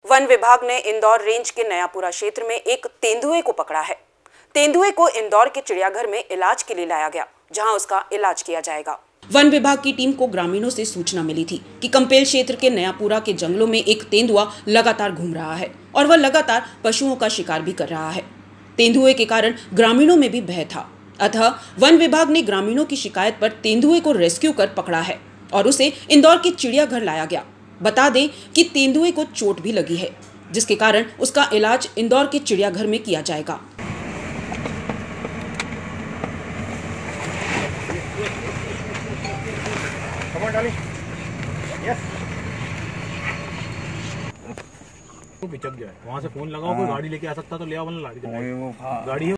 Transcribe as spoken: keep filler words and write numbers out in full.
One विभाग ने Indore range के नयापुरा क्षेत्र में एक तेंदुए को पकड़ा है। तेंदुए को इंदौर के चिड़ियाघर में इलाज के लिए लाया गया, जहां उसका इलाज किया जाएगा। वन विभाग की टीम को ग्रामीणों से सूचना मिली थी कि कंपेल क्षेत्र के नयापुरा के जंगलों में एक तेंदुआ लगातार घूम रहा है और वह लगातार पशुओं का शिकार भी कर रहा है। तेंदुए के कारण ग्रामीणों में भी भय था, अतः वन विभाग ने ग्रामीणों की शिकायत पर तेंदुए को रेस्क्यू कर पकड़ा है और उसे इंदौर के चिड़ियाघर लाया गया। बता दें कि तेंदुए को चोट भी लगी है, जिसके कारण उसका इलाज इंदौर के चिड़ियाघर में किया जाएगा। पिचक गया है, वहाँ से फोन लगाओ, कोई गाड़ी लेके आ सकता तो ले आओ, वरना गाड़ी है।